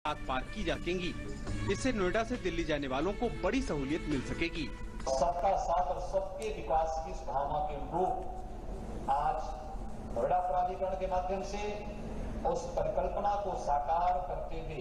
पार की जा सकेंगी। इससे नोएडा से दिल्ली जाने वालों को बड़ी सहूलियत मिल सकेगी। सबका साथ और सबके विकास की इस भावना के अनुरूप आज नोएडा प्राधिकरण के माध्यम से उस परिकल्पना को साकार करते हुए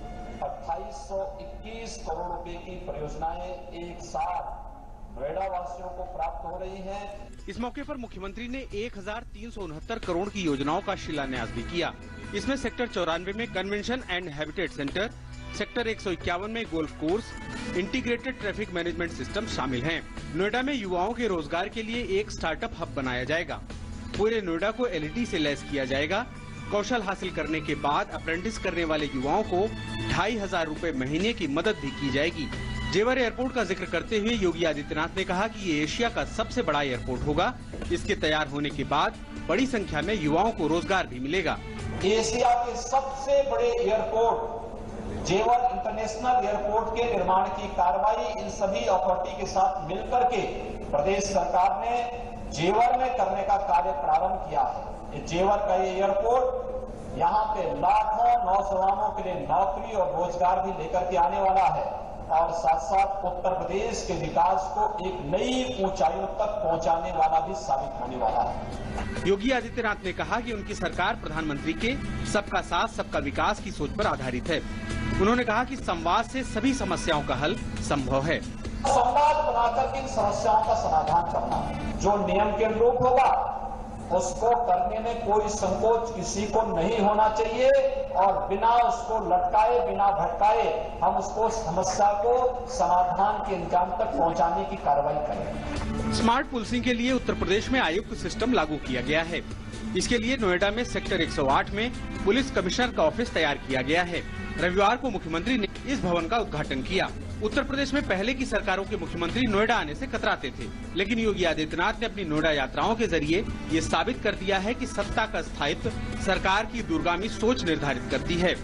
2821 करोड़ रुपए की परियोजनाएं एक साथ नोएडा वासियों को प्राप्त हो रही हैं। इस मौके पर मुख्यमंत्री ने 1369 करोड़ की योजनाओं का शिलान्यास भी किया। इसमें सेक्टर 94 में convention and habitat centre, sector 151 में golf course, integrated traffic management system शामिल हैं। नोएडा में युवाओं के रोजगार के लिए एक स्टार्टअप हब बनाया जाएगा। पूरे नोएडा को LED से लैस किया जाएगा। कौशल हासिल करने के बाद अप्रेंटिस करने वाले युवाओं को 2500 रुपए महीने की मदद भी की जाएगी। जेवर एयरपोर्ट का जिक्र करते हुए योगी आदित्यनाथ ने कहा कि ये एशिया का सबसे बड़ा एयरपोर्ट होगा। इसके तैयार होने के बाद बड़ी संख्या में युवाओं को रोजगार भी मिलेगा। एशिया के सबसे बड़े एयरपोर्ट जेवर इंटरनेशनल एयरपोर्ट के निर्माण की कार्रवाई इन सभी अथॉरिटी के साथ मिलकर के प्रदेश सरकार ने जेवर में करने का कार्य प्रारंभ किया है। ये जेवर का ये एयरपोर्ट यहाँ पे लाखों नौजवानों के लिए नौकरी और रोजगार भी लेकर के आने वाला है और साथ साथ उत्तर प्रदेश के विकास को एक नई ऊंचाइयों तक पहुंचाने वाला भी साबित होने वाला है। योगी आदित्यनाथ ने कहा कि उनकी सरकार प्रधानमंत्री के सबका साथ सबका विकास की सोच पर आधारित है। उन्होंने कहा कि संवाद से सभी समस्याओं का हल संभव है। संवाद बनाकर के इन समस्याओं का समाधान करना जो नियम के अनुरूप होगा उसको करने में कोई संकोच किसी को नहीं होना चाहिए और बिना उसको लटकाए बिना भटकाए हम उसको समस्या को समाधान के अंजाम तक पहुंचाने की कार्रवाई करें। स्मार्ट पुलिसिंग के लिए उत्तर प्रदेश में आयुक्त सिस्टम लागू किया गया है। इसके लिए नोएडा में सेक्टर 108 में पुलिस कमिश्नर का ऑफिस तैयार किया गया है। रविवार को मुख्यमंत्री ने इस भवन का उद्घाटन किया। उत्तर प्रदेश में पहले की सरकारों के मुख्यमंत्री नोएडा आने से कतराते थे, लेकिन योगी आदित्यनाथ ने अपनी नोएडा यात्राओं के जरिए ये साबित कर दिया है कि सत्ता का स्थायित्व सरकार की दूरगामी सोच निर्धारित करती है।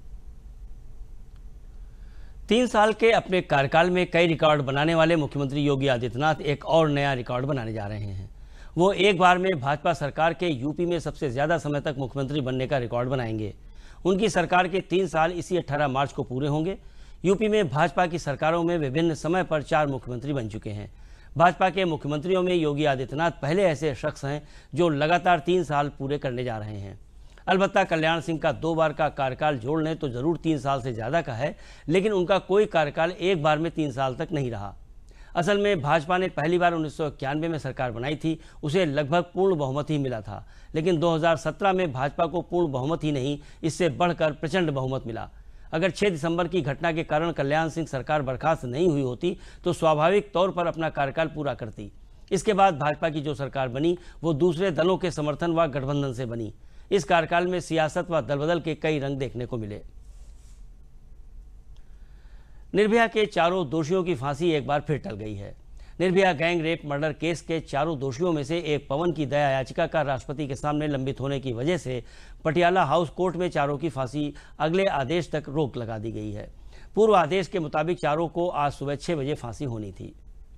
3 साल के अपने कार्यकाल में कई रिकॉर्ड बनाने वाले मुख्यमंत्री योगी आदित्यनाथ एक और नया रिकॉर्ड बनाने जा रहे हैं। वो एक बार में भाजपा सरकार के यूपी में सबसे ज्यादा समय तक मुख्यमंत्री बनने का रिकॉर्ड बनाएंगे। उनकी सरकार के 3 साल इसी 18 मार्च को पूरे होंगे। यूपी में भाजपा की सरकारों में विभिन्न समय पर 4 मुख्यमंत्री बन चुके हैं। भाजपा के मुख्यमंत्रियों में योगी आदित्यनाथ पहले ऐसे शख्स हैं जो लगातार 3 साल पूरे करने जा रहे हैं। अलबत्ता कल्याण सिंह का 2 बार का कार्यकाल जोड़ लें तो जरूर 3 साल से ज़्यादा का है, लेकिन उनका कोई कार्यकाल एक बार में 3 साल तक नहीं रहा। असल में भाजपा ने पहली बार 1991 में सरकार बनाई थी, उसे लगभग पूर्ण बहुमत ही मिला था, लेकिन 2017 में भाजपा को पूर्ण बहुमत ही नहीं, इससे बढ़कर प्रचंड बहुमत मिला। अगर 6 दिसंबर की घटना के कारण कल्याण सिंह सरकार बर्खास्त नहीं हुई होती तो स्वाभाविक तौर पर अपना कार्यकाल पूरा करती। इसके बाद भाजपा की जो सरकार बनी वो दूसरे दलों के समर्थन व गठबंधन से बनी। इस कार्यकाल में सियासत व दलबदल के कई रंग देखने को मिले। निर्भया के 4 दोषियों की फांसी एक बार फिर टल गई है। Nirbhaya gang rape murder case के 4 दोषियों में से एक पवन की दया याचिका का राष्ट्रपति के सामने लंबित होने की वजह से पटियाला हाउस कोर्ट में 4 की फांसी अगले आदेश तक रोक लगा दी गई है। पूर्व आदेश के मुताबिक 4 को आज सुबह 6 बजे फांसी होनी थी।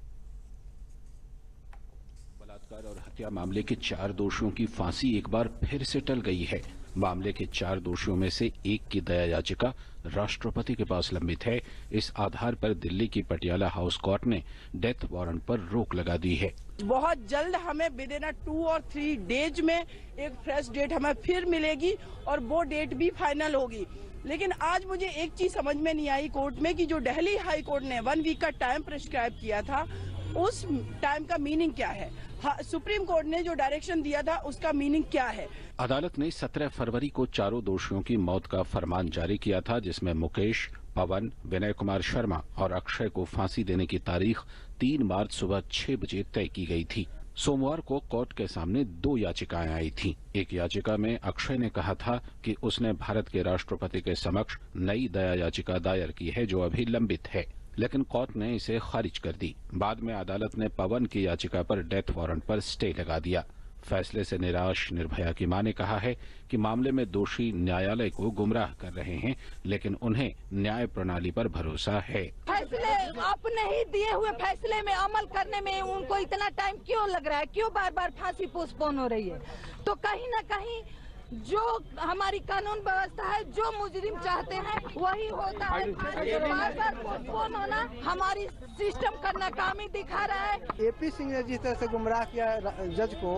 बलात्कार और हत्या मामले के 4 दोषियों की फांसी एक बार फिर से टल गई है। मामले के 4 दोषियों में से एक की दया याचिका राष्ट्रपति के पास लंबित है। इस आधार पर दिल्ली की पटियाला हाउस कोर्ट ने डेथ वारंट पर रोक लगा दी है। बहुत जल्द हमें विद इन 2 और 3 डेज में एक फ्रेश डेट हमें फिर मिलेगी और वो डेट भी फाइनल होगी। लेकिन आज मुझे एक चीज समझ में नहीं आई कोर्ट में कि जो दिल्ली हाई कोर्ट ने 1 वीक का टाइम प्रिस्क्राइब किया था उस टाइम का मीनिंग क्या है। सुप्रीम कोर्ट ने जो डायरेक्शन दिया था उसका मीनिंग क्या है। अदालत ने 17 फरवरी को 4 दोषियों की मौत का फरमान जारी किया था, जिसमें मुकेश, पवन, विनय कुमार शर्मा और अक्षय को फांसी देने की तारीख 3 मार्च सुबह 6 बजे तय की गई थी। सोमवार को कोर्ट के सामने 2 याचिकाएं आई थीं। एक याचिका में अक्षय ने कहा था कि उसने भारत के राष्ट्रपति के समक्ष नई दया याचिका दायर की है जो अभी लंबित है, लेकिन कोर्ट ने इसे खारिज कर दी। बाद में अदालत ने पवन की याचिका पर डेथ वारंट पर स्टे लगा दिया। फैसले से निराश निर्भया की मां ने कहा है कि मामले में दोषी न्यायालय को गुमराह कर रहे हैं, लेकिन उन्हें न्याय प्रणाली पर भरोसा है। फैसले अपने ही दिए हुए फैसले में अमल करने में उनको इतना टाइम क्यों लग रहा है, क्यों बार बार फांसी पोस्टपोन हो रही है। तो कहीं न कहीं जो हमारी कानून व्यवस्था है, जो मुजरिम चाहते हैं वही होता है। बार बार पोस्टपोन होना हमारी सिस्टम का नाकामी दिखा रहा है। एपी सिंह ने जिस तरह से गुमराह किया जज को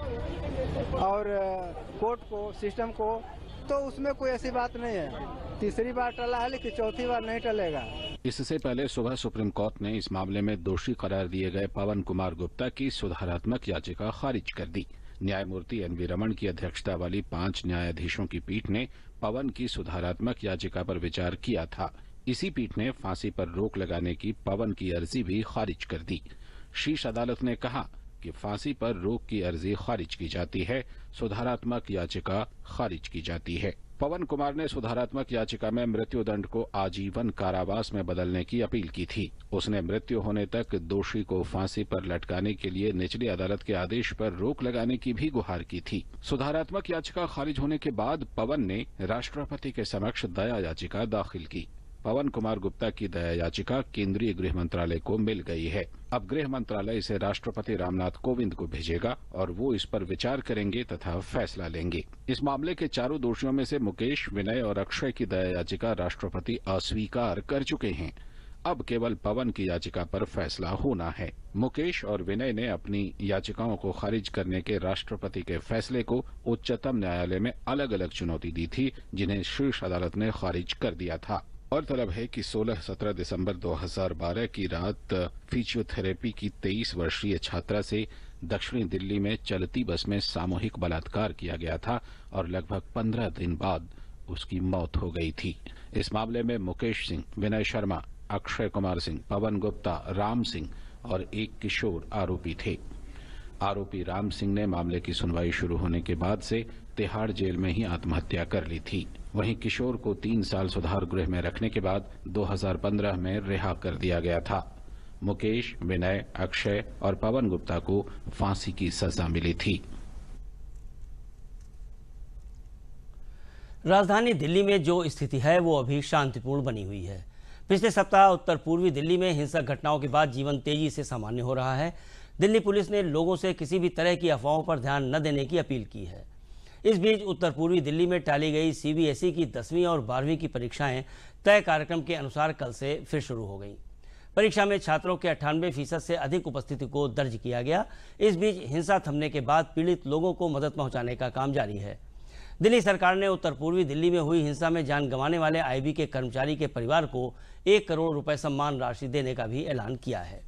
और कोर्ट को, सिस्टम को, तो उसमें कोई ऐसी बात नहीं है। तीसरी बार टला है लेकिन चौथी बार नहीं टलेगा। इससे पहले सुबह सुप्रीम कोर्ट ने इस मामले में दोषी करार दिए गए पवन कुमार गुप्ता की सुधारात्मक याचिका खारिज कर दी। न्यायमूर्ति एनवी रमन की अध्यक्षता वाली 5 न्यायाधीशों की पीठ ने पवन की सुधारात्मक याचिका पर विचार किया था। इसी पीठ ने फांसी पर रोक लगाने की पवन की अर्जी भी खारिज कर दी। शीर्ष अदालत ने कहा कि फांसी पर रोक की अर्जी खारिज की जाती है, सुधारात्मक याचिका खारिज की जाती है। पवन कुमार ने सुधारात्मक याचिका में मृत्युदंड को आजीवन कारावास में बदलने की अपील की थी। उसने मृत्यु होने तक दोषी को फांसी पर लटकाने के लिए निचली अदालत के आदेश पर रोक लगाने की भी गुहार की थी। सुधारात्मक याचिका खारिज होने के बाद पवन ने राष्ट्रपति के समक्ष दया याचिका दाखिल की। पवन कुमार गुप्ता की दया याचिका केंद्रीय गृह मंत्रालय को मिल गई है। अब गृह मंत्रालय इसे राष्ट्रपति रामनाथ कोविंद को भेजेगा और वो इस पर विचार करेंगे तथा फैसला लेंगे। इस मामले के चारों दोषियों में से मुकेश, विनय और अक्षय की दया याचिका राष्ट्रपति अस्वीकार कर चुके हैं। अब केवल पवन की याचिका पर फैसला होना है। मुकेश और विनय ने अपनी याचिकाओं को खारिज करने के राष्ट्रपति के फैसले को उच्चतम न्यायालय में अलग अलग चुनौती दी थी, जिन्हें शीर्ष अदालत ने खारिज कर दिया था। गौरतलब है कि 16-17 दिसंबर 2012 की रात फिजियोथेरेपी की 23 वर्षीय छात्रा से दक्षिणी दिल्ली में चलती बस में सामूहिक बलात्कार किया गया था और लगभग 15 दिन बाद उसकी मौत हो गई थी। इस मामले में मुकेश सिंह, विनय शर्मा, अक्षय कुमार सिंह, पवन गुप्ता, राम सिंह और एक किशोर आरोपी थे। आरोपी राम सिंह ने मामले की सुनवाई शुरू होने के बाद से तिहाड़ जेल में ही आत्महत्या कर ली थी। वहीं किशोर को 3 साल सुधार गृह में रखने के बाद 2015 में रिहा कर दिया गया था। मुकेश, विनय, अक्षय और पवन गुप्ता को फांसी की सजा मिली थी। राजधानी दिल्ली में जो स्थिति है वो अभी शांतिपूर्ण बनी हुई है। पिछले सप्ताह उत्तर पूर्वी दिल्ली में हिंसक घटनाओं के बाद जीवन तेजी से सामान्य हो रहा है। दिल्ली पुलिस ने लोगों से किसी भी तरह की अफवाहों पर ध्यान न देने की अपील की है। इस बीच उत्तर पूर्वी दिल्ली में टाली गई सीबीएसई की 10वीं और 12वीं की परीक्षाएं तय कार्यक्रम के अनुसार कल से फिर शुरू हो गईं। परीक्षा में छात्रों के 98% से अधिक उपस्थिति को दर्ज किया गया। इस बीच हिंसा थमने के बाद पीड़ित लोगों को मदद पहुंचाने का काम जारी है। दिल्ली सरकार ने उत्तर पूर्वी दिल्ली में हुई हिंसा में जान गंवाने वाले आईबी के कर्मचारी के परिवार को 1 करोड़ रुपए सम्मान राशि देने का भी ऐलान किया है।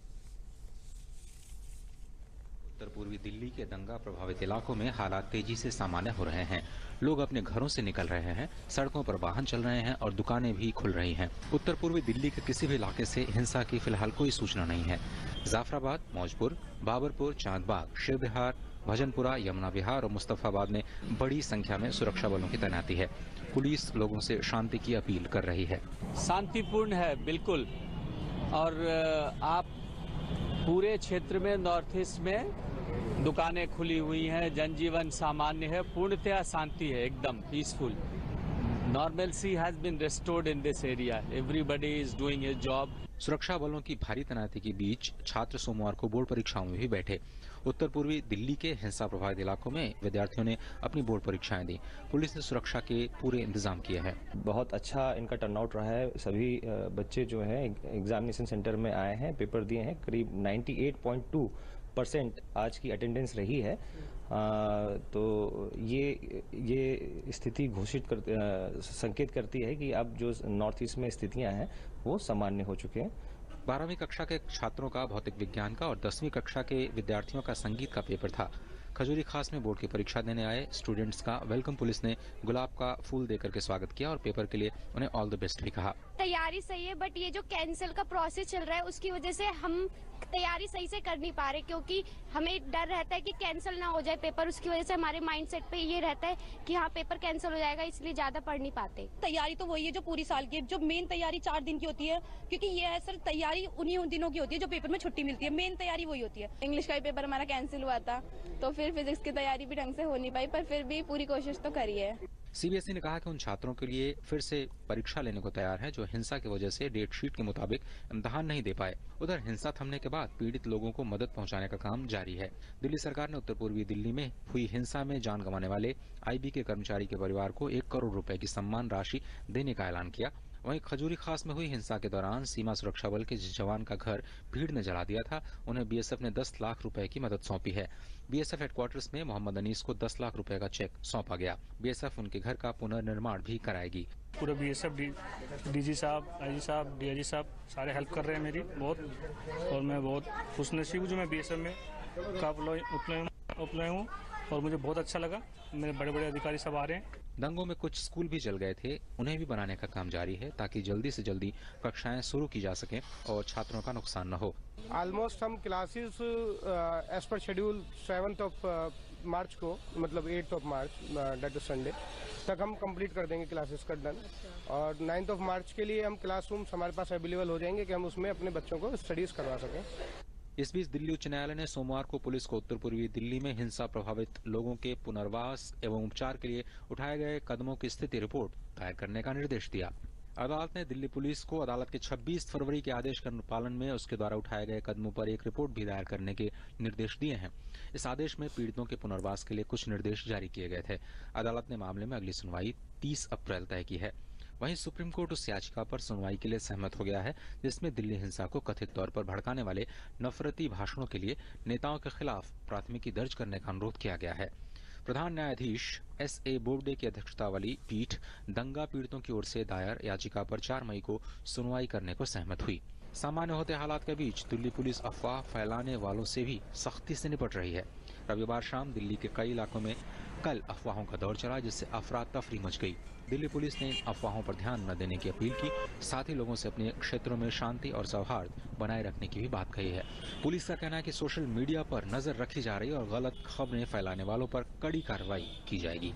उत्तर पूर्वी दिल्ली के दंगा प्रभावित इलाकों में हालात तेजी से सामान्य हो रहे हैं। लोग अपने घरों से निकल रहे हैं, सड़कों पर वाहन चल रहे हैं और दुकानें भी खुल रही हैं। उत्तर पूर्वी दिल्ली के किसी भी इलाके से हिंसा की फिलहाल कोई सूचना नहीं है। जाफराबाद, मौजपुर, बाबरपुर, चांदबाग, शिव विहार, भजनपुरा, यमुना विहार और मुस्तफाबाद में बड़ी संख्या में सुरक्षा बलों की तैनाती है। पुलिस लोगों से शांति की अपील कर रही है। शांतिपूर्ण है बिल्कुल, और आप पूरे क्षेत्र में नॉर्थ ईस्ट में दुकानें खुली हुई हैं, जनजीवन सामान्य है, पूर्णतया शांति है, एकदम peaceful. Normalcy has been restored in this area, everybody is doing his job. सुरक्षा बलों की भारी तैनाती के बीच छात्र सोमवार को बोर्ड परीक्षाओं में भी बैठे। उत्तर पूर्वी दिल्ली के हिंसा प्रभावित इलाकों में विद्यार्थियों ने अपनी बोर्ड परीक्षाएं दी। पुलिस ने सुरक्षा के पूरे इंतजाम किए हैं। बहुत अच्छा इनका टर्नआउट रहा है। सभी बच्चे जो हैं एग्जामिनेशन सेंटर में आए हैं, पेपर दिए हैं। करीब 98.2% आज की अटेंडेंस रही है। तो ये स्थिति संकेत करती है कि अब जो नॉर्थ ईस्ट में स्थितियां हैं वो सामान्य हो चुके हैं। 12वीं कक्षा के छात्रों का भौतिक विज्ञान का और 10वीं कक्षा के विद्यार्थियों का संगीत का पेपर था। खजूरी खास में बोर्ड की परीक्षा देने आए स्टूडेंट्स का वेलकम पुलिस ने गुलाब का फूल देकर के स्वागत किया और पेपर के लिए उन्हें ऑल द बेस्ट भी कहा। तैयारी सही है, बट ये जो कैंसिल का प्रोसेस चल रहा है उसकी वजह से हम तैयारी सही से कर नहीं पा रहे, क्योंकि हमें डर रहता है कि कैंसिल ना हो जाए पेपर। उसकी वजह से हमारे माइंडसेट पे ये रहता है कि हाँ पेपर कैंसिल हो जाएगा, इसलिए ज्यादा पढ़ नहीं पाते। तैयारी तो वही है जो पूरी साल की, जो मेन तैयारी 4 दिन की होती है, क्योंकि ये है सर तैयारी उन्हीं दिनों की होती है जो पेपर में छुट्टी मिलती है। मेन तैयारी वही होती है। इंग्लिश का भी पेपर हमारा कैंसिल हुआ था, तो फिर फिर फिजिक्स की तैयारी भी ढंग से हो नहीं पाई, पर फिर भी पूरी कोशिश तो करी है। सीबीएसई ने कहा कि उन छात्रों के लिए फिर से परीक्षा लेने को तैयार है जो हिंसा की वजह से डेट शीट के मुताबिक इम्तिहान नहीं दे पाए। उधर हिंसा थमने के बाद पीड़ित लोगों को मदद पहुंचाने का काम जारी है। दिल्ली सरकार ने उत्तर पूर्वी दिल्ली में हुई हिंसा में जान गंवाने वाले आईबी के कर्मचारी के परिवार को 1 करोड़ रुपए की सम्मान राशि देने का ऐलान किया। वहीं खजूरी खास में हुई हिंसा के दौरान सीमा सुरक्षा बल के जिस जवान का घर भीड़ ने जला दिया था, उन्हें बीएसएफ ने 10 लाख रुपए की मदद सौंपी है। बीएसएफ हेडक्वार्टर्स में मोहम्मद अनीस को 10 लाख रुपए का चेक सौंपा गया। बीएसएफ उनके घर का पुनर्निर्माण भी कराएगी। पूरे बीएसएफ डीजी साहब, आईजी साहब, डीआईजी साहब सारे हेल्प कर रहे हैं मेरी बहुत, और मैं बहुत खुशनसीब हूँ जो मैं बीएसएफ में अप्लाई हूँ और मुझे बहुत अच्छा लगा। मेरे बड़े बड़े अधिकारी सब आ रहे हैं। दंगों में कुछ स्कूल भी जल गए थे, उन्हें भी बनाने का काम जारी है ताकि जल्दी से जल्दी कक्षाएं शुरू की जा सकें और छात्रों का नुकसान न हो। ऑलमोस्ट हम classes as per schedule 7th of March को, मतलब 8th of March date is Sunday तक हम कंप्लीट कर देंगे क्लासेस का डन, और 9th ऑफ मार्च के लिए हम क्लासरूम्स हमारे पास अवेलेबल हो जाएंगे कि हम उसमें अपने बच्चों को स्टडीज करवा सकें। इस बीच दिल्ली उच्च न्यायालय ने सोमवार को पुलिस को उत्तर पूर्वी दिल्ली में हिंसा प्रभावित लोगों के पुनर्वास एवं उपचार के लिए उठाए गए कदमों की स्थिति रिपोर्ट दायर करने का निर्देश दिया। अदालत ने दिल्ली पुलिस को अदालत के 26 फरवरी के आदेश के पालन में उसके द्वारा उठाए गए कदमों पर एक रिपोर्ट भी दायर करने के निर्देश दिए हैं। इस आदेश में पीड़ितों के पुनर्वास के लिए कुछ निर्देश जारी किए गए थे। अदालत ने मामले में अगली सुनवाई 30 अप्रैल तय की है। वहीं सुप्रीम कोर्ट उस याचिका पर सुनवाई के लिए सहमत हो गया है जिसमें दिल्ली हिंसा को कथित तौर पर भड़काने वाले नफरती भाषणों के लिए नेताओं के खिलाफ प्राथमिकी दर्ज करने का अनुरोध किया गया है। प्रधान न्यायाधीश S.A. बोबडे की अध्यक्षता वाली पीठ दंगा पीड़ितों की ओर से दायर याचिका पर 4 मई को सुनवाई करने को सहमत हुई। सामान्य होते हालात के बीच दिल्ली पुलिस अफवाह फैलाने वालों से भी सख्ती से निपट रही है। रविवार शाम दिल्ली के कई इलाकों में कल अफवाहों का दौर चला जिससे अफरा तफरी मच गई। दिल्ली पुलिस ने इन अफवाहों पर ध्यान न देने की अपील की, साथ ही लोगों से अपने क्षेत्रों में शांति और सौहार्द बनाए रखने की भी बात कही है। पुलिस का कहना है कि सोशल मीडिया पर नजर रखी जा रही है और गलत खबरें फैलाने वालों पर कड़ी कार्रवाई की जाएगी।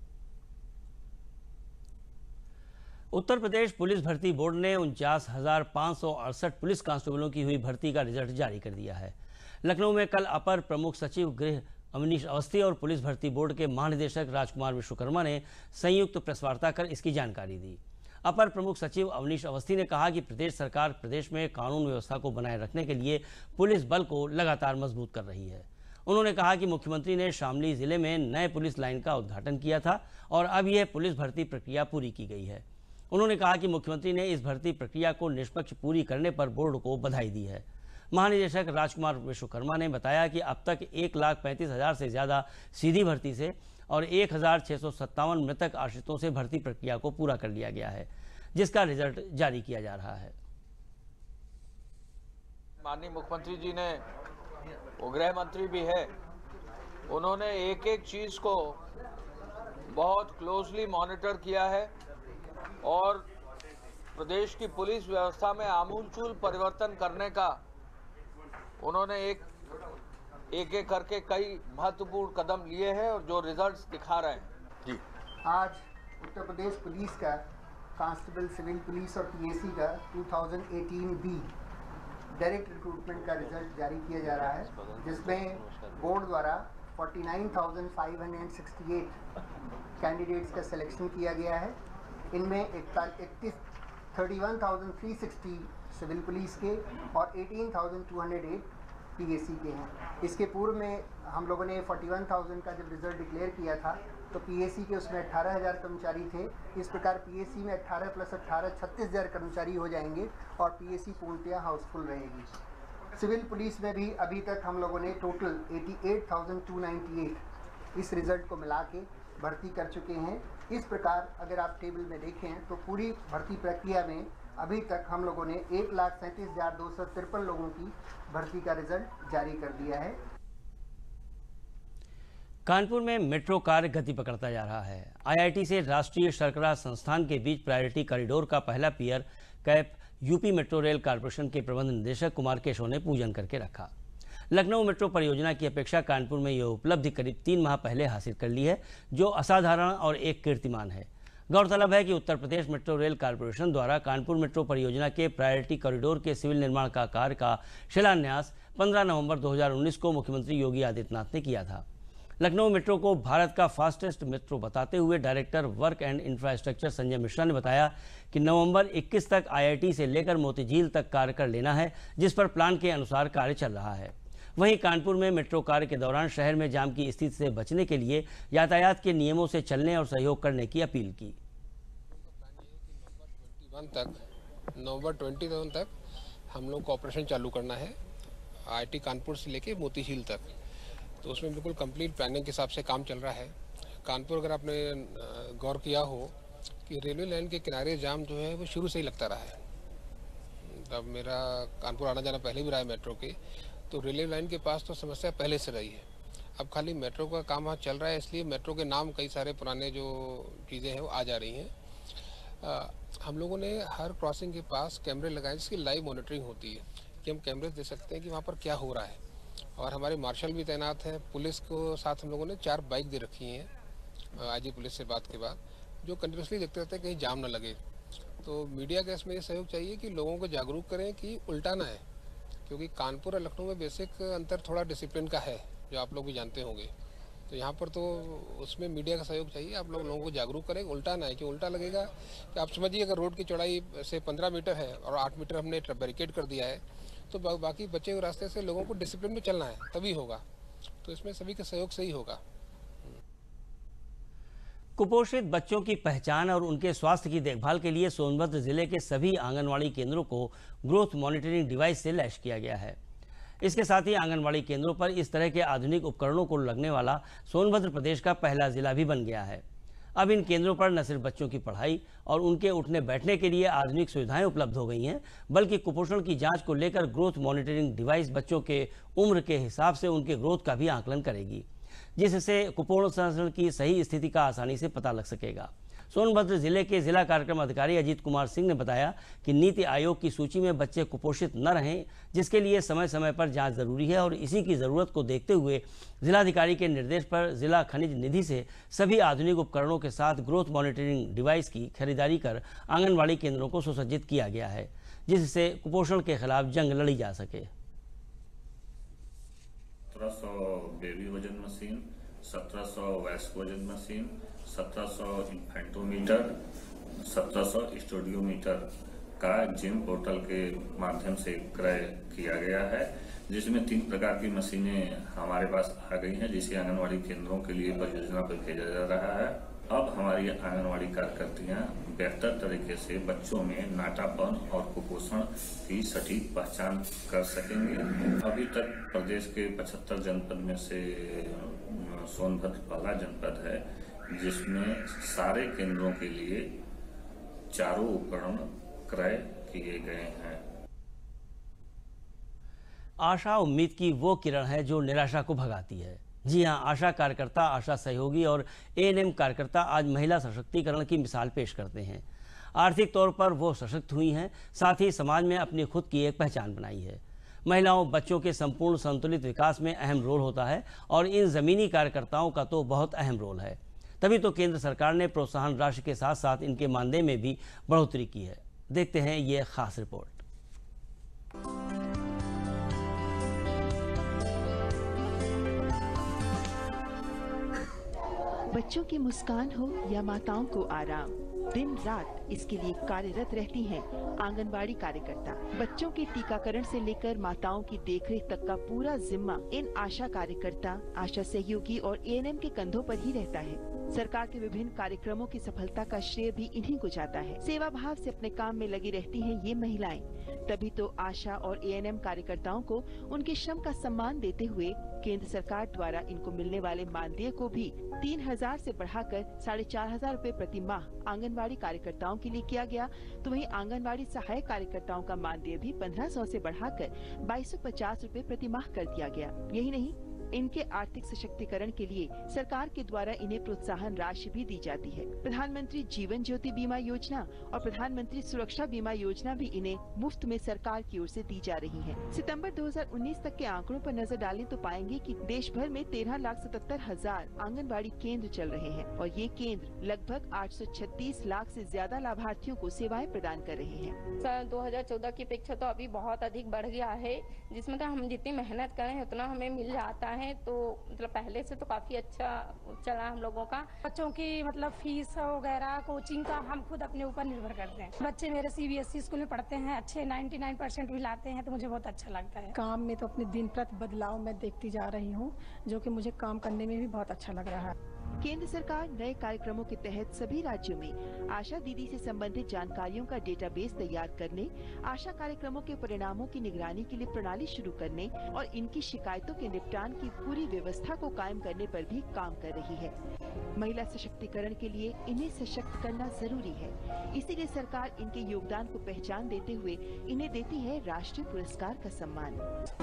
उत्तर प्रदेश पुलिस भर्ती बोर्ड ने 49,568 पुलिस कांस्टेबलों की हुई भर्ती का रिजल्ट जारी कर दिया है। लखनऊ में कल अपर प्रमुख सचिव गृह अवनीश अवस्थी और पुलिस भर्ती बोर्ड के महानिदेशक राजकुमार विश्वकर्मा ने संयुक्त प्रेस वार्ता कर इसकी जानकारी दी। अपर प्रमुख सचिव अवनीश अवस्थी ने कहा कि प्रदेश सरकार प्रदेश में कानून व्यवस्था को बनाए रखने के लिए पुलिस बल को लगातार मजबूत कर रही है। उन्होंने कहा कि मुख्यमंत्री ने शामली जिले में नए पुलिस लाइन का उद्घाटन किया था और अब यह पुलिस भर्ती प्रक्रिया पूरी की गई है। उन्होंने कहा कि मुख्यमंत्री ने इस भर्ती प्रक्रिया को निष्पक्ष पूरी करने पर बोर्ड को बधाई दी है। महानिदेशक राजकुमार विश्वकर्मा ने बताया कि अब तक 1,35,000 से ज्यादा सीधी भर्ती से और 1,657 मृतक आश्रितों से भर्ती प्रक्रिया को पूरा कर लिया गया है, जिसका रिजल्ट जारी किया जा रहा है। माननीय मुख्यमंत्री जी ने, वो गृह मंत्री भी है, उन्होंने एक एक चीज को बहुत क्लोजली मॉनिटर किया है और प्रदेश की पुलिस व्यवस्था में आमूलचूल परिवर्तन करने का उन्होंने एक एक करके कई महत्वपूर्ण कदम लिए हैं और जो रिजल्ट्स दिखा रहे हैं। जी, आज उत्तर प्रदेश पुलिस का कांस्टेबल, सिविल पुलिस और पीएसी का 2018 बी डायरेक्ट रिक्रूटमेंट का रिजल्ट जारी किया जा रहा है, जिसमें बोर्ड द्वारा 49,568 कैंडिडेट्स का सिलेक्शन किया गया है। इनमें 31,360 सिविल पुलिस के और 18,208 पीएसी के हैं। इसके पूर्व में हम लोगों ने 41,000 का जब रिजल्ट डिक्लेयर किया था तो पीएसी के उसमें 18,000 कर्मचारी थे। इस प्रकार पीएसी में 18 + 18 36,000 कर्मचारी हो जाएंगे और पीएसी पूर्णतया हाउसफुल रहेगी। सिविल पुलिस में भी अभी तक हम लोगों ने टोटल 88,298 इस रिजल्ट को मिला के भर्ती कर चुके हैं। इस प्रकार अगर आप टेबल में देखें तो पूरी भर्ती प्रक्रिया में अभी तक हम लोगों ने 1,37,253 लोगों की भर्ती का रिजल्ट जारी कर दिया है। कानपुर में मेट्रो कार्य गति पकड़ता जा रहा है। आईआईटी से राष्ट्रीय शर्करा संस्थान के बीच प्रायोरिटी कॉरिडोर का पहला pier cap UP metro rail corporation के प्रबंध निदेशक कुमार केशव ने पूजन करके रखा। लखनऊ मेट्रो परियोजना की अपेक्षा कानपुर में यह उपलब्धि करीब 3 माह पहले हासिल कर ली है, जो असाधारण और एक कीर्तिमान है। गौरतलब है कि Uttar Pradesh metro rail corporation द्वारा कानपुर मेट्रो परियोजना के प्रायोरिटी कॉरिडोर के सिविल निर्माण का कार्य का शिलान्यास 15 नवंबर 2019 को मुख्यमंत्री योगी आदित्यनाथ ने किया था। लखनऊ मेट्रो को भारत का फास्टेस्ट मेट्रो बताते हुए director work and infrastructure Sanjay Mishra ने बताया कि नवंबर 21 तक IIT से लेकर मोतीझील तक कार्य कर लेना है, जिस पर प्लान के अनुसार कार्य चल रहा है। वहीं कानपुर में मेट्रो कार्य के दौरान शहर में जाम की स्थिति से बचने के लिए यातायात के नियमों से चलने और सहयोग करने की अपील की। नवंबर 21 तक हम लोग को ऑपरेशन चालू करना है, IIT कानपुर से लेके मोतीझील तक। तो उसमें बिल्कुल कंप्लीट प्लानिंग के हिसाब से काम चल रहा है। कानपुर अगर आपने गौर किया हो कि रेलवे लाइन के किनारे जाम जो है वो शुरू से ही लगता रहा है। तब मेरा कानपुर आना जाना पहले भी रहा है मेट्रो के, तो रेलवे लाइन के पास तो समस्या पहले से रही है। अब खाली मेट्रो का काम वहाँ चल रहा है, इसलिए मेट्रो के नाम कई सारे पुराने जो चीज़ें हैं वो आ जा रही हैं। हम लोगों ने हर क्रॉसिंग के पास कैमरे लगाए जिसकी लाइव मॉनिटरिंग होती है कि हम कैमरे दे सकते हैं कि वहाँ पर क्या हो रहा है। और हमारे मार्शल भी तैनात हैं। पुलिस को साथ हम लोगों ने 4 बाइक दे रखी हैं IG पुलिस से बात के बाद, जो कंटिन्यूसली देखते रहते हैं कहीं जाम ना लगे। तो मीडिया का इसमें ये सहयोग चाहिए कि लोगों को जागरूक करें कि उल्टा ना है, क्योंकि कानपुर और लखनऊ में बेसिक अंतर थोड़ा डिसिप्लिन का है, जो आप लोग भी जानते होंगे। तो यहाँ पर तो उसमें मीडिया का सहयोग चाहिए। आप लोगों को जागरूक करें, उल्टा ना है कि उल्टा लगेगा कि आप समझिए अगर रोड की चौड़ाई से 15 मीटर है और 8 मीटर हमने बैरिकेड कर दिया है, तो बाकी बचे हुए रास्ते से लोगों को डिसिप्लिन में चलना है, तभी होगा। तो इसमें सभी का सहयोग से ही होगा। कुपोषित बच्चों की पहचान और उनके स्वास्थ्य की देखभाल के लिए सोनभद्र जिले के सभी आंगनवाड़ी केंद्रों को ग्रोथ मॉनिटरिंग डिवाइस से लैस किया गया है। इसके साथ ही आंगनवाड़ी केंद्रों पर इस तरह के आधुनिक उपकरणों को लगने वाला सोनभद्र प्रदेश का पहला जिला भी बन गया है। अब इन केंद्रों पर न सिर्फ बच्चों की पढ़ाई और उनके उठने बैठने के लिए आधुनिक सुविधाएं उपलब्ध हो गई हैं, बल्कि कुपोषण की जांच को लेकर ग्रोथ मॉनिटरिंग डिवाइस बच्चों के उम्र के हिसाब से उनके ग्रोथ का भी आकलन करेगी, जिससे कुपोषण की सही स्थिति का आसानी से पता लग सकेगा। सोनभद्र जिले के जिला कार्यक्रम अधिकारी अजीत कुमार सिंह ने बताया कि नीति आयोग की सूची में बच्चे कुपोषित न रहें, जिसके लिए समय समय पर जांच जरूरी है और इसी की जरूरत को देखते हुए जिलाधिकारी के निर्देश पर जिला खनिज निधि से सभी आधुनिक उपकरणों के साथ ग्रोथ मॉनिटरिंग डिवाइस की खरीदारी कर आंगनबाड़ी केंद्रों को सुसज्जित किया गया है, जिससे कुपोषण के खिलाफ जंग लड़ी जा सके। 1700 बेबी वजन मशीन, 1700 वयस्क वजन मशीन, 1700 इन्फेंटोमीटर, 1700 स्टूडियोमीटर का जिम पोर्टल के माध्यम से क्रय किया गया है, जिसमें 3 प्रकार की मशीनें हमारे पास आ गई हैं, जिसे आंगनवाड़ी केंद्रों के लिए परियोजना पर भेजा जा रहा है। अब हमारी आंगनवाड़ी कार्यकर्तियां बेहतर तरीके से बच्चों में नाटापन और कुपोषण की सटीक पहचान कर सकेंगे। अभी तक प्रदेश के 75 जनपद में से सोनभद्र पहला जनपद है जिसमें सारे केंद्रों के लिए चारों उपकरण क्रय किए गए हैं। आशा उम्मीद की वो किरण है जो निराशा को भगाती है। जी हां, आशा कार्यकर्ता, आशा सहयोगी और ANM कार्यकर्ता आज महिला सशक्तिकरण की मिसाल पेश करते हैं। आर्थिक तौर पर वो सशक्त हुई हैं, साथ ही समाज में अपनी खुद की एक पहचान बनाई है। महिलाओं बच्चों के संपूर्ण संतुलित विकास में अहम रोल होता है और इन जमीनी कार्यकर्ताओं का तो बहुत अहम रोल है। तभी तो केंद्र सरकार ने प्रोत्साहन राशि के साथ साथ इनके मानदेय में भी बढ़ोतरी की है। देखते हैं ये खास रिपोर्ट। बच्चों की मुस्कान हो या माताओं को आराम, दिन रात इसके लिए कार्यरत रहती हैं आंगनबाड़ी कार्यकर्ता। बच्चों के टीकाकरण से लेकर माताओं की देखरेख तक का पूरा जिम्मा इन आशा कार्यकर्ता, आशा सहयोगी और ANM के कंधों पर ही रहता है। सरकार के विभिन्न कार्यक्रमों की सफलता का श्रेय भी इन्हीं को जाता है। सेवा भाव से अपने काम में लगी रहती हैं ये महिलाएं। तभी तो आशा और ANM कार्यकर्ताओं को उनके श्रम का सम्मान देते हुए केंद्र सरकार द्वारा इनको मिलने वाले मानदेय को भी 3000 से बढ़ाकर 4500 रुपए प्रति माह आंगनबाड़ी कार्यकर्ताओं के लिए किया गया। तो वहीं आंगनबाड़ी सहायक कार्यकर्ताओं का मानदेय भी 1500 से बढ़ाकर 2250 रुपए प्रति माह कर दिया गया। यही नहीं, इनके आर्थिक सशक्तिकरण के लिए सरकार के द्वारा इन्हें प्रोत्साहन राशि भी दी जाती है। प्रधानमंत्री जीवन ज्योति बीमा योजना और प्रधानमंत्री सुरक्षा बीमा योजना भी इन्हें मुफ्त में सरकार की ओर से दी जा रही है। सितंबर 2019 तक के आंकड़ों पर नजर डालें तो पाएंगे कि देश भर में 13,77,000 आंगनबाड़ी केंद्र चल रहे हैं और ये केंद्र लगभग 836 लाख से ज्यादा लाभार्थियों को सेवाएं प्रदान कर रहे हैं। सन 2014 की अपेक्षा तो अभी बहुत अधिक बढ़ गया है, जिसमें तो हम जितनी मेहनत करें उतना हमें मिल जाता है। है, तो मतलब पहले से तो काफी अच्छा चला हम लोगों का। बच्चों की मतलब फीस वगैरह कोचिंग का हम खुद अपने ऊपर निर्भर करते हैं। बच्चे मेरे CBSE स्कूल में पढ़ते हैं, अच्छे 99% भी लाते हैं, तो मुझे बहुत अच्छा लगता है। काम में तो अपने दिन प्रति बदलाव मैं देखती जा रही हूँ, जो कि मुझे काम करने में भी बहुत अच्छा लग रहा है। केंद्र सरकार नए कार्यक्रमों के तहत सभी राज्यों में आशा दीदी से संबंधित जानकारियों का डेटाबेस तैयार करने, आशा कार्यक्रमों के परिणामों की निगरानी के लिए प्रणाली शुरू करने और इनकी शिकायतों के निपटान की पूरी व्यवस्था को कायम करने पर भी काम कर रही है। महिला सशक्तिकरण के लिए इन्हें सशक्त करना जरूरी है, इसीलिए सरकार इनके योगदान को पहचान देते हुए इन्हें देती है राष्ट्रीय पुरस्कार का सम्मान।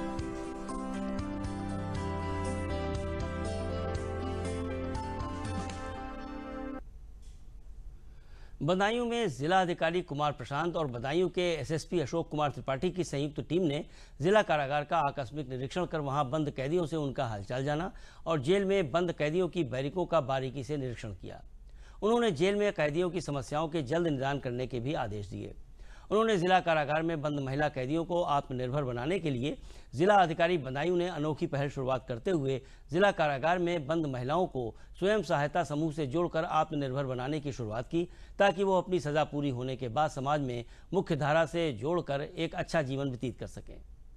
बदायूं में जिला अधिकारी कुमार प्रशांत और बदायूं के SSP अशोक कुमार त्रिपाठी की संयुक्त टीम ने जिला कारागार का आकस्मिक निरीक्षण कर वहां बंद कैदियों से उनका हालचाल जाना और जेल में बंद कैदियों की बैरिकों का बारीकी से निरीक्षण किया। उन्होंने जेल में कैदियों की समस्याओं के जल्द निदान करने के भी आदेश दिए। उन्होंने जिला कारागार में बंद महिला कैदियों को आत्मनिर्भर बनाने के लिए जिला अधिकारी बदायूं ने अनोखी पहल शुरुआत करते हुए जिला कारागार में बंद महिलाओं को स्वयं सहायता समूह से जोड़कर आत्मनिर्भर बनाने की शुरुआत की, ताकि वो अपनी सजा पूरी होने के बाद समाज में मुख्य धारा से जोड़कर एक अच्छा जीवन व्यतीत कर सकें।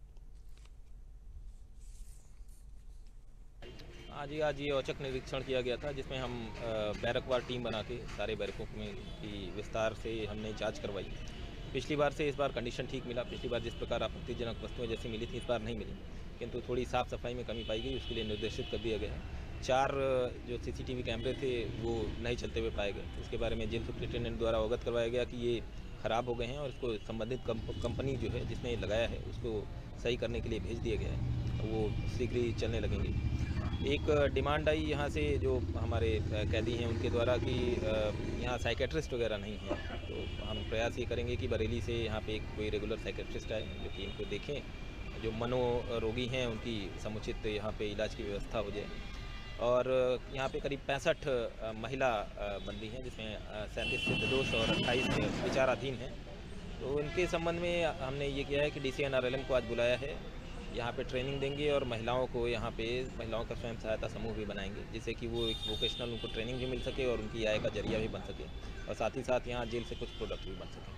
आज ये औचक निरीक्षण किया गया था, जिसमें हम बैरकवार टीम बना के सारे बैरकों में की विस्तार से हमने जाँच करवाई। पिछली बार से इस बार कंडीशन ठीक मिला। पिछली बार जिस प्रकार आपत्तिजनक वस्तुएं जैसी मिली थी, इस बार नहीं मिली, किंतु थोड़ी साफ सफाई में कमी पाई गई। उसके लिए निर्देशित कर दिया गया है। 4 जो CCTV कैमरे थे वो नहीं चलते हुए पाए गए। इसके बारे में जेल सुप्रिंटेंडेंट द्वारा अवगत करवाया गया कि ये ख़राब हो गए हैं और इसको संबंधित कंपनी जो है जिसने लगाया है उसको सही करने के लिए भेज दिया गया है। वो शीघ्र ही चलने लगेंगे। एक डिमांड आई यहाँ से जो हमारे कैदी हैं उनके द्वारा कि यहाँ साइकेट्रिस्ट वगैरह नहीं है, तो हम प्रयास ये करेंगे कि बरेली से यहाँ पे कोई रेगुलर साइकेट्रिस्ट आए जो कि इनको देखें, जो मनोरोगी हैं उनकी समुचित यहाँ पे इलाज की व्यवस्था हो जाए। और यहाँ पे करीब 65 महिला बंदी हैं, जिसमें 37 सिद्धदोष और 28 विचाराधीन हैं। तो इनके संबंध में हमने ये किया है कि DCNRLM को आज बुलाया है। यहाँ पे ट्रेनिंग देंगे और महिलाओं को यहाँ पे महिलाओं का स्वयं सहायता समूह भी बनाएंगे, जिससे कि वो एक वोकेशनल उनको ट्रेनिंग भी मिल सके और उनकी आय का जरिया भी बन सके और साथ ही साथ यहाँ जेल से कुछ प्रोडक्ट भी बन सके।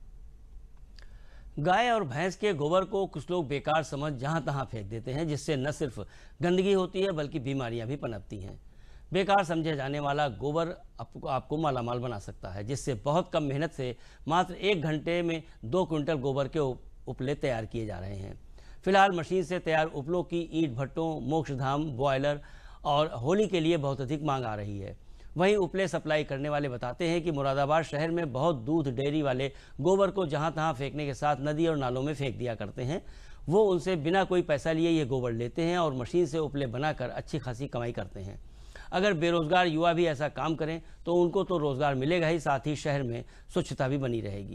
गाय और भैंस के गोबर को कुछ लोग बेकार समझ जहाँ तहाँ फेंक देते हैं, जिससे न सिर्फ गंदगी होती है बल्कि बीमारियाँ भी पनपती हैं। बेकार समझे जाने वाला गोबर आपको मालामाल बना सकता है, जिससे बहुत कम मेहनत से मात्र 1 घंटे में 2 क्विंटल गोबर के उपले तैयार किए जा रहे हैं। फिलहाल मशीन से तैयार उपलों की ईंट भट्टों, मोक्षधाम, बॉयलर और होली के लिए बहुत अधिक मांग आ रही है। वहीं उपले सप्लाई करने वाले बताते हैं कि मुरादाबाद शहर में बहुत दूध डेयरी वाले गोबर को जहां तहां फेंकने के साथ नदी और नालों में फेंक दिया करते हैं। वो उनसे बिना कोई पैसा लिए ये गोबर लेते हैं और मशीन से उपले बनाकर अच्छी खासी कमाई करते हैं। अगर बेरोजगार युवा भी ऐसा काम करें तो उनको तो रोजगार मिलेगा ही, साथ ही शहर में स्वच्छता भी बनी रहेगी।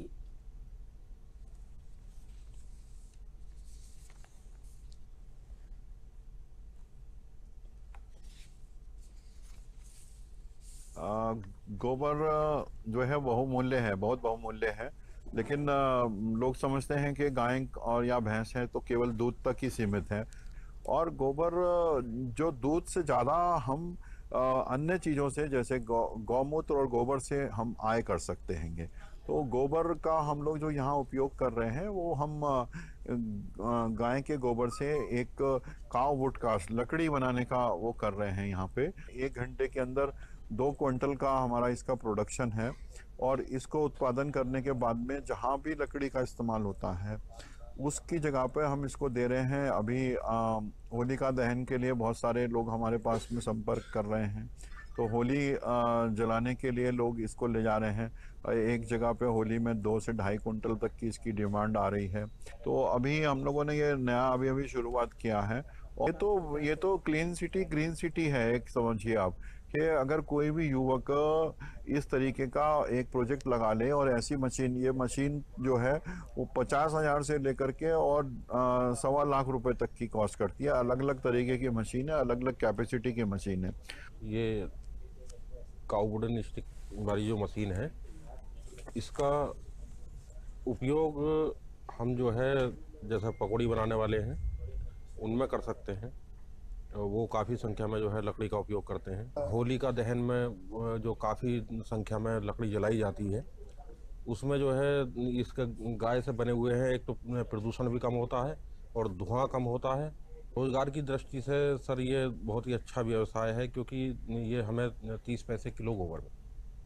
गोबर जो है बहुमूल्य है, बहुत बहुमूल्य है, लेकिन लोग समझते हैं कि गाय और या भैंस है तो केवल दूध तक ही सीमित है, और गोबर जो दूध से ज़्यादा हम अन्य चीज़ों से जैसे गौमूत्र और गोबर से हम आय कर सकते हैं। तो गोबर का हम लोग जो यहाँ उपयोग कर रहे हैं वो हम गाय के गोबर से एक काव वुड का लकड़ी बनाने का वो कर रहे हैं। यहाँ पे 1 घंटे के अंदर 2 क्विंटल का हमारा इसका प्रोडक्शन है, और इसको उत्पादन करने के बाद में जहाँ भी लकड़ी का इस्तेमाल होता है उसकी जगह पे हम इसको दे रहे हैं। अभी होलिका दहन के लिए बहुत सारे लोग हमारे पास में संपर्क कर रहे हैं, तो होली जलाने के लिए लोग इसको ले जा रहे हैं। एक जगह पे होली में 2 से 2.5 क्विंटल तक की इसकी डिमांड आ रही है। तो अभी हम लोगों ने ये नया अभी शुरुआत किया है, और ये तो क्लीन सिटी ग्रीन सिटी है। एक समझिए आप कि अगर कोई भी युवक इस तरीके का एक प्रोजेक्ट लगा ले और ऐसी मशीन, ये मशीन जो है वो 50,000 से लेकर के और 1.25 लाख रुपए तक की कॉस्ट करती है। अलग अलग तरीके की मशीन है, अलग अलग कैपेसिटी की मशीन है। ये काऊ वुडन स्टिक वाली जो मशीन है, इसका उपयोग हम जो है जैसा पकौड़ी बनाने वाले हैं उनमें कर सकते हैं, वो काफ़ी संख्या में जो है लकड़ी का उपयोग करते हैं। होली का दहन में जो काफ़ी संख्या में लकड़ी जलाई जाती है, उसमें जो है इसके गाय से बने हुए हैं, एक तो प्रदूषण भी कम होता है और धुआं कम होता है। रोजगार की दृष्टि से सर ये बहुत ही अच्छा व्यवसाय है, क्योंकि ये हमें 30 पैसे किलो गोबर में।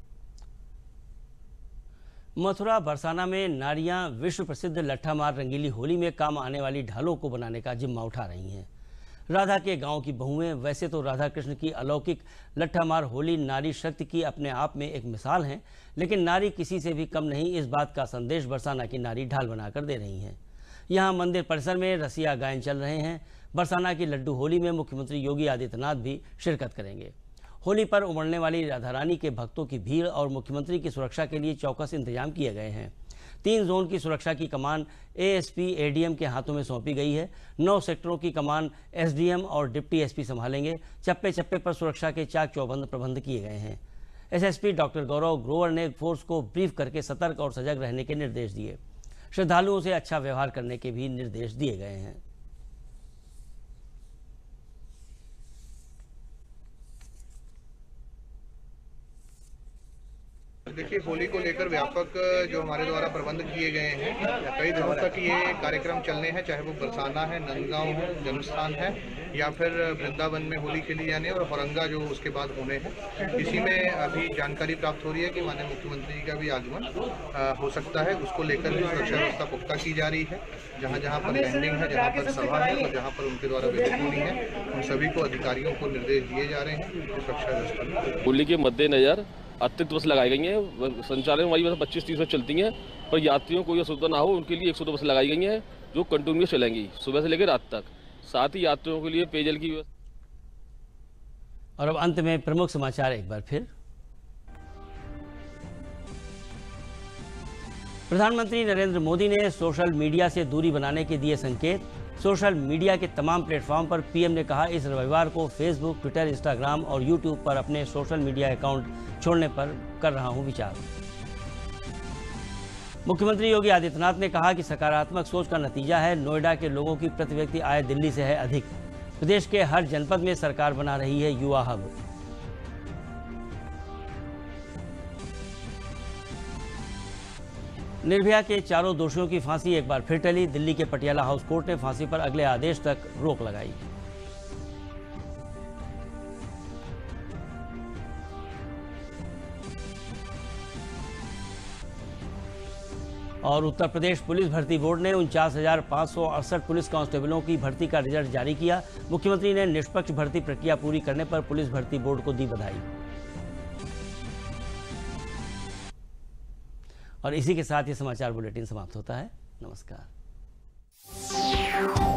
मथुरा बरसाना में नारियां विश्व प्रसिद्ध लट्ठामार रंगीली होली में काम आने वाली ढालों को बनाने का जिम्मा उठा रही हैं। राधा के गांव की बहुएं वैसे तो राधा कृष्ण की अलौकिक लट्ठामार होली नारी शक्ति की अपने आप में एक मिसाल हैं, लेकिन नारी किसी से भी कम नहीं, इस बात का संदेश बरसाना की नारी ढाल बनाकर दे रही हैं। यहाँ मंदिर परिसर में रसिया गायन चल रहे हैं। बरसाना की लड्डू होली में मुख्यमंत्री योगी आदित्यनाथ भी शिरकत करेंगे। होली पर उमड़ने वाली राधा रानी के भक्तों की भीड़ और मुख्यमंत्री की सुरक्षा के लिए चौकस इंतजाम किए गए हैं। 3 जोन की सुरक्षा की कमान एएसपी एडीएम के हाथों में सौंपी गई है। 9 सेक्टरों की कमान एसडीएम और डिप्टी एसपी संभालेंगे। चप्पे चप्पे पर सुरक्षा के चाक चौबंद प्रबंध किए गए हैं। एसएसपी डॉक्टर गौरव ग्रोवर ने फोर्स को ब्रीफ करके सतर्क और सजग रहने के निर्देश दिए। श्रद्धालुओं से अच्छा व्यवहार करने के भी निर्देश दिए गए हैं। देखिए, होली को लेकर व्यापक जो हमारे द्वारा प्रबंध किए गए हैं, कई दिनों तक ये कार्यक्रम चलने हैं, चाहे वो बरसाना है, नंदगांव है, जन्मस्थान है, या फिर वृंदावन में होली खेली जाने और औरंगा जो उसके बाद होने हैं। इसी में अभी जानकारी प्राप्त हो रही है कि माननीय मुख्यमंत्री जी का भी आगमन हो सकता है। उसको लेकर भी सुरक्षा व्यवस्था पुख्ता की जा रही है। जहाँ जहाँ पर लैंडिंग है, जहाँ पर सभा है और जहाँ पर उनके द्वारा बैठक होनी है, उन सभी को अधिकारियों को निर्देश दिए जा रहे हैं कि सुरक्षा व्यवस्था। होली के मद्देनजर अतिरिक्त बस लगाई गई हैं। संचालन वाली बस 25-30 बस चलती हैं, पर यात्रियों को कोई असुविधा ना हो उनके लिए 102 बस लगाई गई हैं, जो कंटिन्यूस चलेंगी सुबह से लेकर रात तक। साथ ही यात्रियों के लिए पेयजल की व्यवस्था। और अब अंत में प्रमुख समाचार एक बार फिर। प्रधानमंत्री नरेंद्र मोदी ने सोशल मीडिया से दूरी बनाने के दिए संकेत। सोशल मीडिया के तमाम प्लेटफॉर्म पर पीएम ने कहा, इस रविवार को फेसबुक, ट्विटर, इंस्टाग्राम और यूट्यूब पर अपने सोशल मीडिया अकाउंट छोड़ने पर कर रहा हूं विचार। मुख्यमंत्री योगी आदित्यनाथ ने कहा कि सकारात्मक सोच का नतीजा है, नोएडा के लोगों की प्रति व्यक्ति आय दिल्ली से है अधिक। प्रदेश के हर जनपद में सरकार बना रही है युवा हब। निर्भया के 4 दोषियों की फांसी एक बार फिर टली। दिल्ली के पटियाला हाउस कोर्ट ने फांसी पर अगले आदेश तक रोक लगाई। और उत्तर प्रदेश पुलिस भर्ती बोर्ड ने 49,568 पुलिस कांस्टेबलों की भर्ती का रिजल्ट जारी किया। मुख्यमंत्री ने निष्पक्ष भर्ती प्रक्रिया पूरी करने पर पुलिस भर्ती बोर्ड को दी बधाई। और इसी के साथ ये समाचार बुलेटिन समाप्त होता है। नमस्कार।